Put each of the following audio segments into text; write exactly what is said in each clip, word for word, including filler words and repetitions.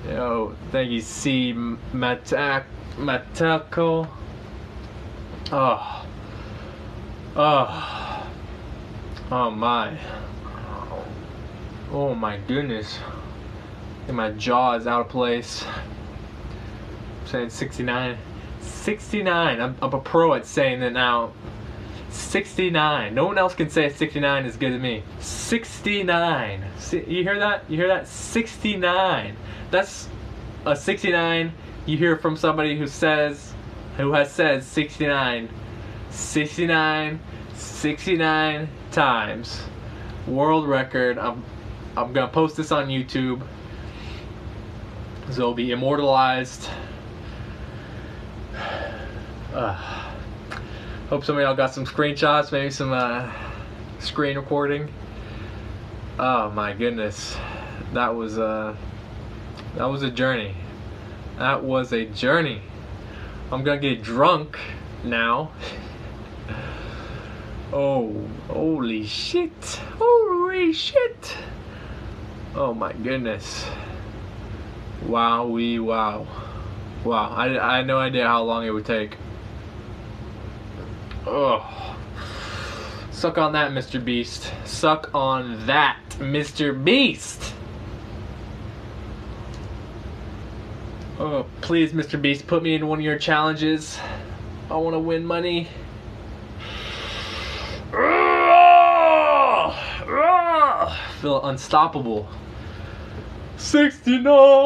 Yo, thank you, C. Matak Matako. Oh. Oh. Oh my. Oh my goodness. And my jaw is out of place. I'm saying sixty-nine. sixty-nine. I'm, I'm a pro at saying that now. sixty-nine. No one else can say sixty-nine as good as me. sixty-nine. See, you hear that? You hear that? sixty-nine. That's a sixty-nine you hear from somebody who says, who has said sixty-nine. sixty-nine. sixty-nine times. World record. I'm, I'm gonna post this on YouTube. So it'll be immortalized. Uh, hope some of y'all got some screenshots, maybe some uh, screen recording. Oh my goodness, that was uh, that was a journey. That was a journey. I'm gonna get drunk now. Oh, holy shit! Holy shit! Oh my goodness! Wow, we wow, wow! I I had no idea how long it would take. Oh, suck on that, Mister Beast. Suck on that, Mister Beast. Oh, please, Mister Beast, put me in one of your challenges. I want to win money. Feel unstoppable. sixty-nine.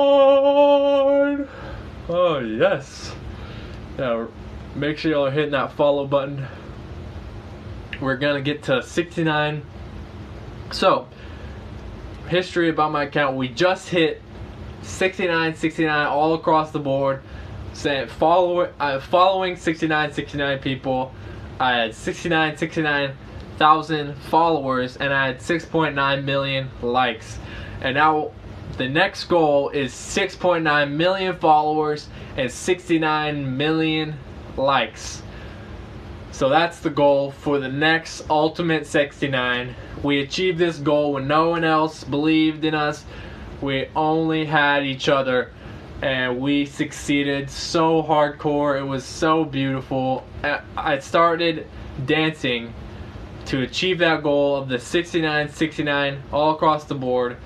Oh yes. Yeah. Make sure y'all are hitting that follow button. We're gonna get to sixty-nine. So, history about my account. We just hit sixty-nine, sixty-nine all across the board. Saying follow, uh, following sixty-nine, sixty-nine people. I had sixty-nine, sixty-nine thousand followers, and I had six point nine million likes. And now the next goal is six point nine million followers and sixty-nine million likes. So that's the goal for the next Ultimate sixty-nine. We achieved this goal when no one else believed in us. We only had each other, and we succeeded so hardcore. It was so beautiful. I started dancing to achieve that goal of the sixty-nine sixty-nine all across the board.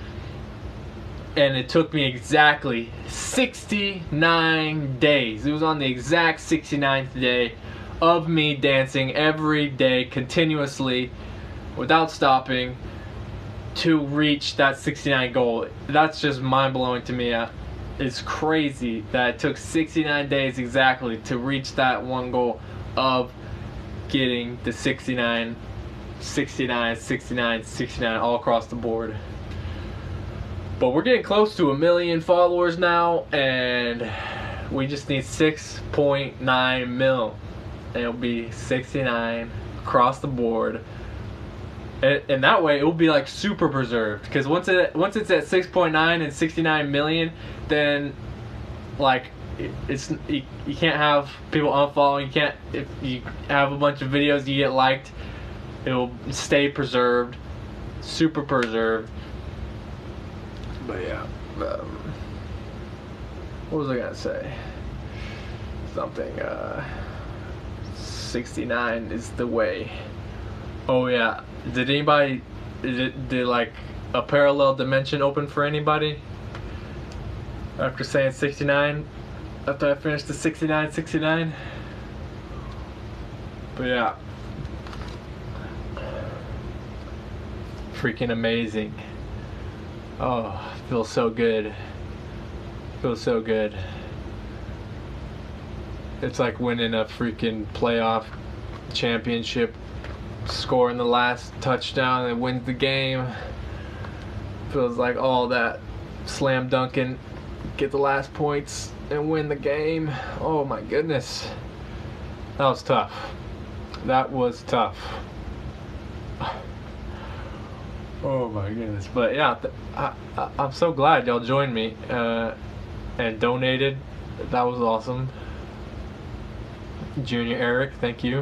And it took me exactly sixty-nine days. It was on the exact sixty-ninth day of me dancing every day continuously without stopping to reach that sixty-nine goal. That's just mind-blowing to me. It's crazy that it took sixty-nine days exactly to reach that one goal of getting the sixty-nine, sixty-nine, sixty-nine, sixty-nine all across the board. But we're getting close to a million followers now, and we just need six point nine mil. And it'll be sixty-nine across the board. And, and that way it will be like super preserved. Because once it once it's at six point nine and sixty-nine million, then like it, it's you, you can't have people unfollowing. You can't, if you have a bunch of videos you get liked, it'll stay preserved, super preserved. But yeah, um, what was I gonna say? Something, uh, sixty-nine is the way. Oh yeah, did anybody, did, did like a parallel dimension open for anybody? After saying sixty-nine, after I finished the sixty-nine sixty-nine? But yeah. Freaking amazing. Oh, feels so good. Feels so good. It's like winning a freaking playoff championship, scoring the last touchdown and wins the game. Feels like all that slam dunking, get the last points and win the game. Oh my goodness. That was tough. That was tough. Oh my goodness. But yeah, I, I, I'm so glad y'all joined me uh, and donated. That was awesome. Junior Eric, thank you.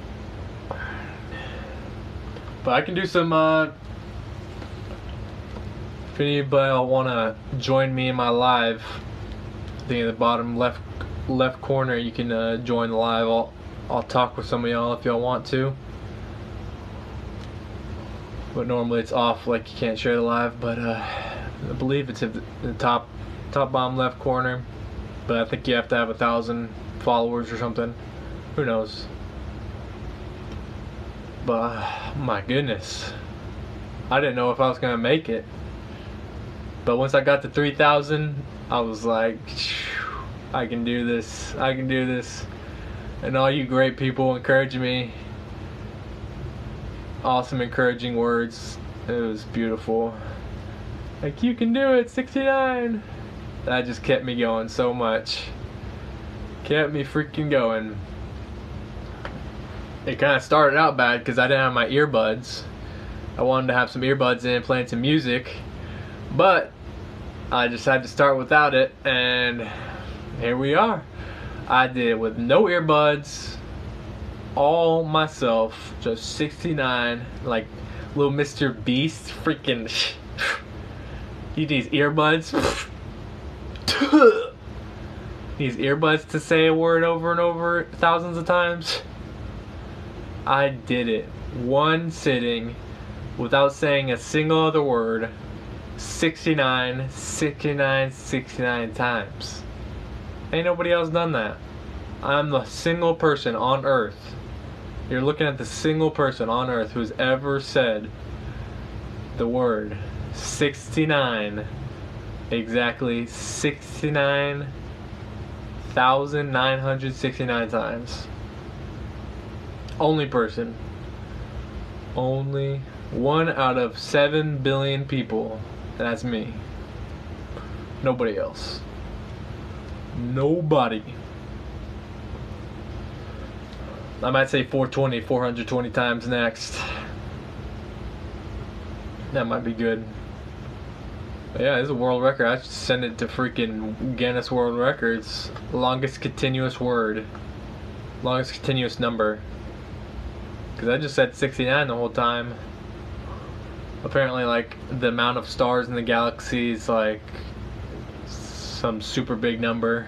But I can do some uh, if anybody want to join me in my live, I think in the bottom left left corner you can uh, join the live. I'll I'll talk with some of y'all if y'all want to. But normally it's off, like you can't share the live. But uh, I believe it's in the top top bottom left corner. But I think you have to have a thousand followers or something. Who knows? But uh, my goodness, I didn't know if I was gonna make it. But once I got to three thousand, I was like, I can do this. I can do this. And all you great people encouraging me. Awesome encouraging words. It was beautiful. Like, you can do it, sixty-nine. That just kept me going so much. Kept me freaking going. It kind of started out bad because I didn't have my earbuds. I wanted to have some earbuds in playing some music. But I just had to start without it, and here we are. I did it with no earbuds, all myself, just sixty-nine, like little Mister Beast, freaking. You need these earbuds. These earbuds to say a word over and over thousands of times. I did it one sitting without saying a single other word. sixty-nine, sixty-nine, sixty-nine times. Ain't nobody else done that. I'm the single person on earth. You're looking at the single person on earth who's ever said the word sixty-nine exactly sixty-nine thousand nine hundred sixty-nine times. Only person. Only one out of seven billion people. And that's me. Nobody else. Nobody. I might say four twenty, four hundred twenty times next. That might be good. But yeah, it's a world record. I should send it to freaking Guinness World Records. Longest continuous word. Longest continuous number. Because I just said sixty-nine the whole time. Apparently, like, the amount of stars in the galaxy is like some super big number.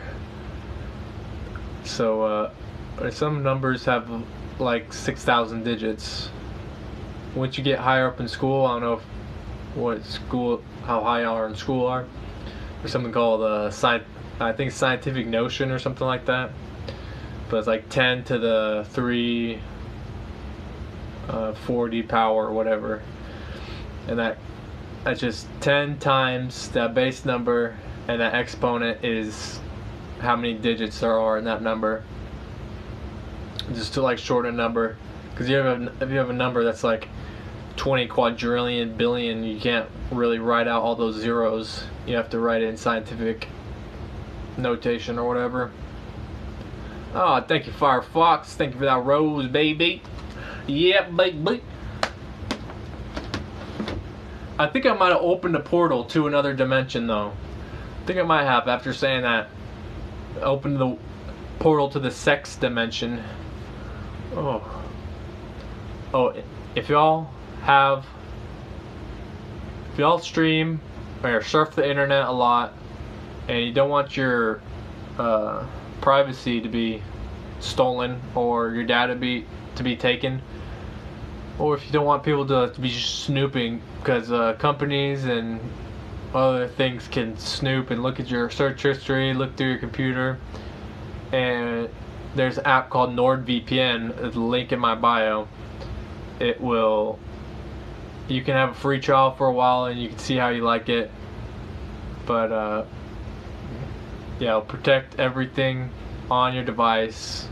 So, uh, some numbers have like six thousand digits. Once you get higher up in school, I don't know if, what school, how high you are in school are. There's something called uh, sci- I think scientific notion or something like that. But it's like ten to the three, uh, forty power or whatever. And that that's just ten times that base number, and that exponent is how many digits there are in that number. Just to like shorten a number, because you have a, if you have a number that's like twenty quadrillion billion, you can't really write out all those zeros. You have to write it in scientific notation or whatever. Oh, thank you, Firefox. Thank you for that rose, baby. Yeah, baby. I think I might have opened a portal to another dimension, though. I think I might have, after saying that. Opened the portal to the sex dimension. Oh. Oh, if y'all have... If y'all stream or surf the internet a lot, and you don't want your uh, privacy to be stolen, or your data be to be taken, or if you don't want people to, to be snooping, because uh, companies and other things can snoop and look at your search history, look through your computer. And there's an app called NordVPN, there's a link in my bio. It will, you can have a free trial for a while and you can see how you like it. But uh, yeah, it'll protect everything on your device.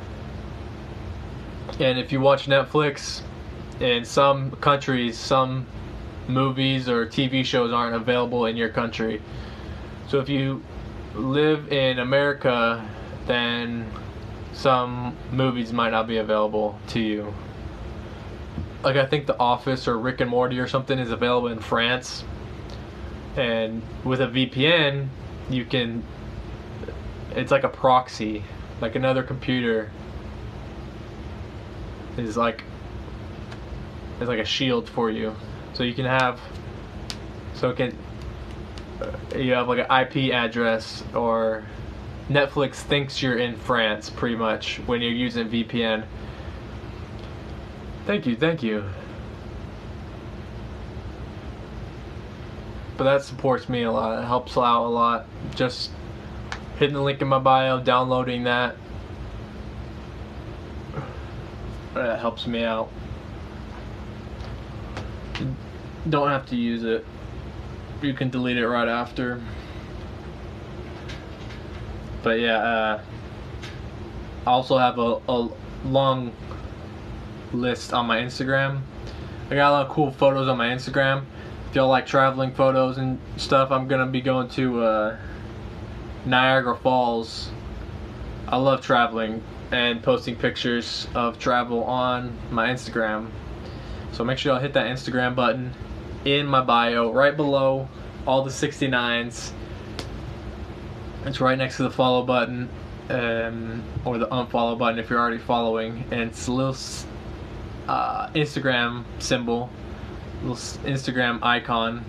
And if you watch Netflix, in some countries, some movies or T V shows aren't available in your country. So if you live in America, then some movies might not be available to you. Like, I think The Office or Rick and Morty or something is available in France. And with a V P N, you can, it's like a proxy, like another computer is like, it's like a shield for you. So you can have, so it can, you have like an I P address, or Netflix thinks you're in France pretty much when you're using V P N. Thank you, thank you. But that supports me a lot. It helps out a lot. Just hitting the link in my bio, downloading that. That helps me out. Don't have to use it. You can delete it right after. But yeah, uh, I also have a, a long list on my Instagram. I got a lot of cool photos on my Instagram. If y'all like traveling photos and stuff, I'm gonna be going to uh, Niagara Falls. I love traveling and posting pictures of travel on my Instagram. So make sure y'all hit that Instagram button in my bio, right below all the sixty-nines. It's right next to the follow button, um, or the unfollow button if you're already following, and it's a little uh, Instagram symbol, little Instagram icon.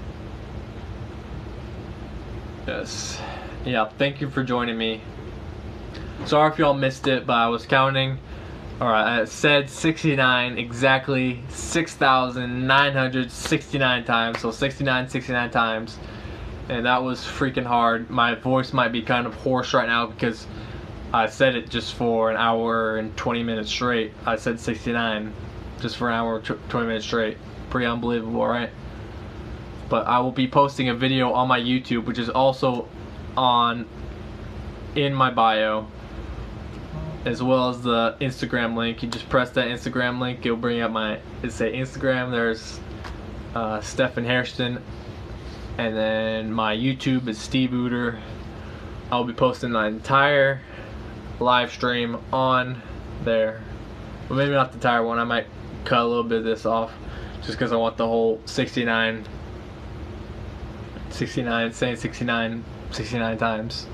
Yes, yeah. Thank you for joining me. Sorry if y'all missed it, but I was counting. Alright, I said sixty-nine exactly six thousand nine hundred sixty-nine times, so sixty-nine, sixty-nine times. And that was freaking hard. My voice might be kind of hoarse right now because I said it just for an hour and twenty minutes straight. I said sixty-nine just for an hour and twenty minutes straight. Pretty unbelievable, right? But I will be posting a video on my YouTube, which is also on in my bio, as well as the Instagram link. You just press that Instagram link, it'll bring up my, it say Instagram, there's uh, Stephen Hairston, and then my YouTube is Steve Uter. I'll be posting the entire live stream on there. Well, maybe not the entire one, I might cut a little bit of this off, just because I want the whole sixty-nine, sixty-nine, saying sixty-nine, sixty-nine times.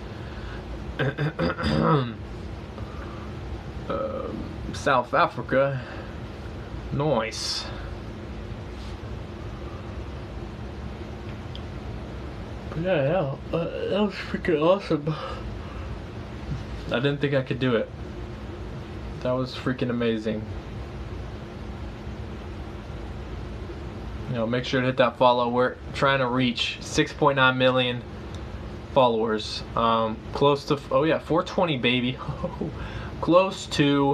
Uh, South Africa, nice. But yeah, yeah, uh, that was freaking awesome. I didn't think I could do it. That was freaking amazing. You know, make sure to hit that follow. We're trying to reach six point nine million followers. Um, close to, oh yeah, four twenty, baby. Close to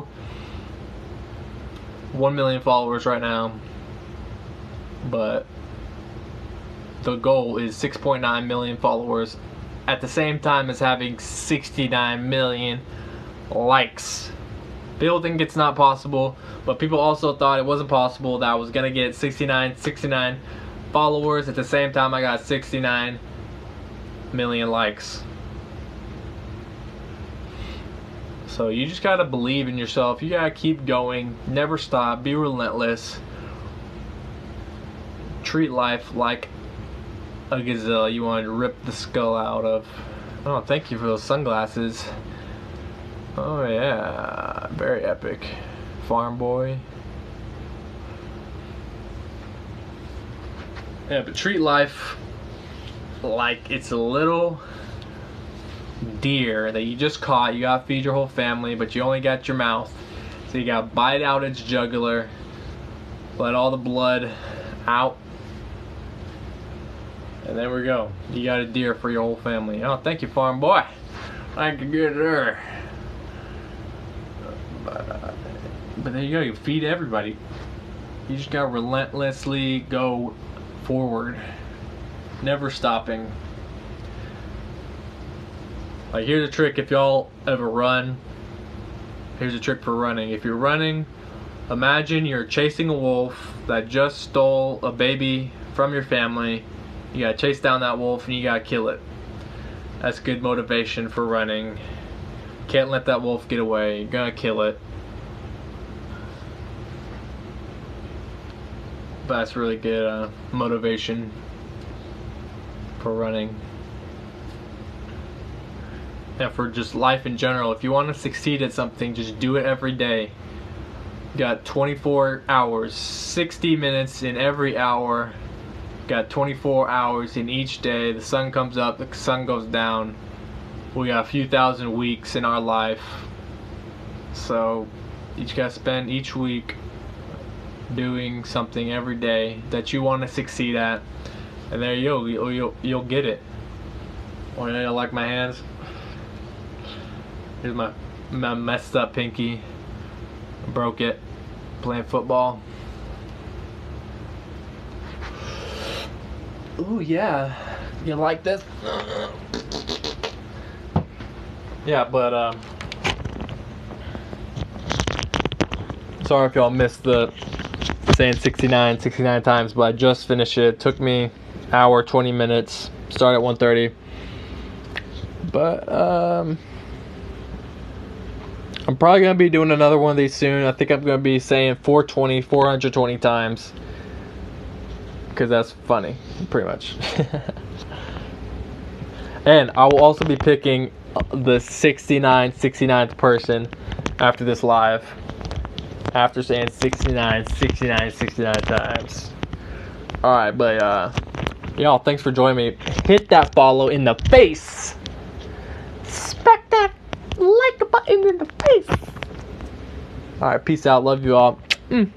one million followers right now, but the goal is six point nine million followers at the same time as having sixty-nine million likes. People think it's not possible, but people also thought it wasn't possible that I was gonna get sixty-nine, sixty-nine followers at the same time I got sixty-nine million likes. So you just gotta believe in yourself. You gotta keep going, never stop, be relentless. Treat life like a gazelle you want to rip the skull out of. Oh, thank you for those sunglasses. Oh yeah, very epic. Farm boy. Yeah, but treat life like it's a little deer that you just caught. You gotta feed your whole family, but you only got your mouth, so you gotta bite out its jugular, let all the blood out, and there we go. You got a deer for your whole family. Oh, thank you, farm boy. Thank you, good there. But, uh, but there you go. You feed everybody. You just gotta relentlessly go forward, never stopping. Like, here's a trick if y'all ever run. Here's a trick for running. If you're running, imagine you're chasing a wolf that just stole a baby from your family. You gotta chase down that wolf and you gotta kill it. That's good motivation for running. Can't let that wolf get away. You're gonna kill it. But that's really good uh, motivation for running. And for just life in general, if you want to succeed at something, just do it every day. You got twenty-four hours, sixty minutes in every hour. Got twenty-four hours in each day. The sun comes up, the sun goes down. We got a few thousand weeks in our life. So you just gotta spend each week doing something every day that you want to succeed at, and there you go. You'll, you'll, you'll get it. Oh, yeah, I like my hands. Here's my, my messed up pinky. Broke it playing football. Ooh, yeah. You like this? Yeah, but um sorry if y'all missed the saying sixty-nine sixty-nine times, but I just finished it. It took me hour twenty minutes. Started at one thirty. But um I'm probably going to be doing another one of these soon. I think I'm going to be saying four twenty, four hundred twenty times. Because that's funny, pretty much. And I will also be picking the sixty-nine sixty-ninth person after this live. After saying sixty-nine sixty-nine sixty-nine times. Alright, but uh, y'all, thanks for joining me. Hit that follow in the face. Smack that like button in the face. Alright, peace out. Love you all. Mm.